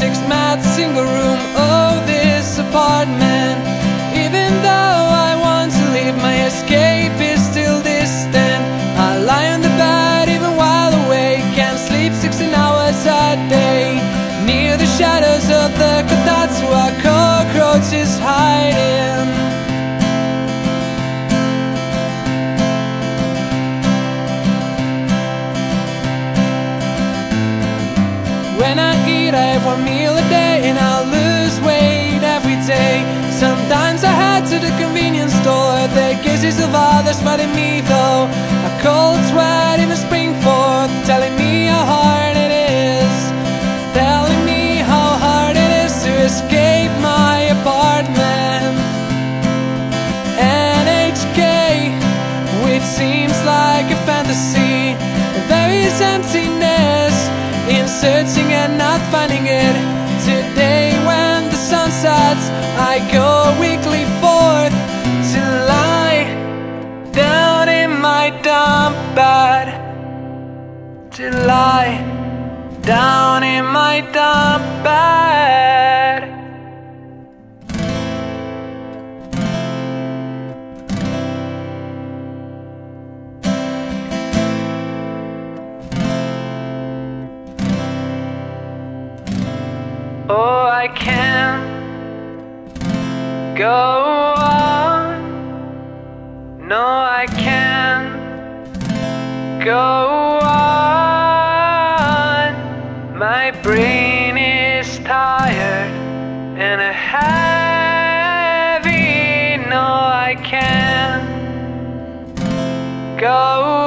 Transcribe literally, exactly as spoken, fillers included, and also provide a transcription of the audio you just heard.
six mat single room. Oh, this apartment. Even though I want to leave, my escape is still distant. I lie on the bed even while awake, can't sleep sixteen hours a day. Near the shadows of the kotatsu, a cockroach is hiding. When I eat, I have one meal a day, and I lose weight every day. Sometimes I head to the convenience store, the kisses of others fighting me though. A cold sweat even spring forth, telling me how hard it is, telling me how hard it is to escape my apartment. N H K, which seems like a fantasy. There is emptiness in searching and not finding it. Today when the sun sets, I go weekly forth to lie down in my dump bed, to lie down in my dump bed. Oh, I can't go on. No, I can't go on. My brain is tired and heavy. No, I can't go on.